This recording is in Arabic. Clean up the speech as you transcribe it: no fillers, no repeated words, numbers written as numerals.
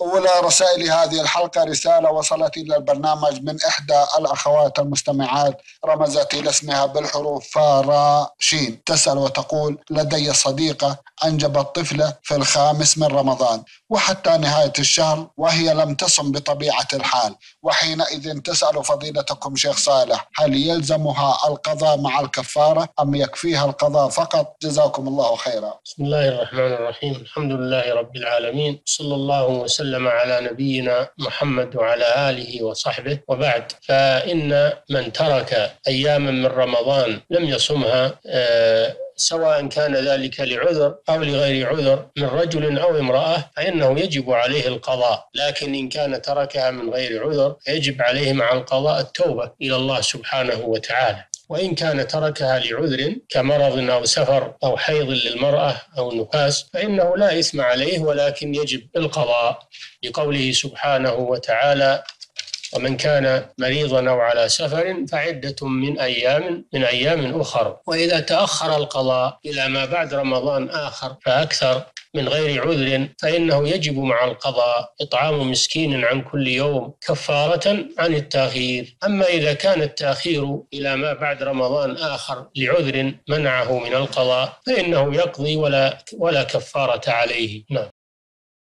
أولى رسائل هذه الحلقة رسالة وصلت إلى البرنامج من إحدى الأخوات المستمعات، رمزت إلى اسمها بالحروف فارا شين. تسأل وتقول: لدي صديقة أنجبت طفلة في 5 من رمضان وحتى نهاية الشهر وهي لم تصم بطبيعة الحال، وحينئذ تسأل فضيلتكم شيخ صالح: هل يلزمها القضاء مع الكفارة أم يكفيها القضاء فقط؟ جزاكم الله خيرا. بسم الله الرحمن الرحيم. الحمد لله رب العالمين، صلى الله وسلم على نبينا محمد وعلى آله وصحبه، وبعد. فإن من ترك أياما من رمضان لم يصمها، سواء كان ذلك لعذر أو لغير عذر من رجل أو امرأة، فإنه يجب عليه القضاء. لكن إن كان تركها من غير عذر يجب عليه مع القضاء التوبة إلى الله سبحانه وتعالى. وإن كان تركها لعذر كمرض أو سفر أو حيض للمرأة أو نفاس فإنه لا إثم عليه، ولكن يجب القضاء، لقوله سبحانه وتعالى: ومن كان مريضا أو على سفر فعدة من أيام أخر. وإذا تأخر القضاء إلى ما بعد رمضان آخر فأكثر من غير عذر فإنه يجب مع القضاء إطعام مسكين عن كل يوم كفارة عن التأخير. أما إذا كان التأخير إلى ما بعد رمضان آخر لعذر منعه من القضاء فإنه يقضي ولا كفارة عليه. نعم.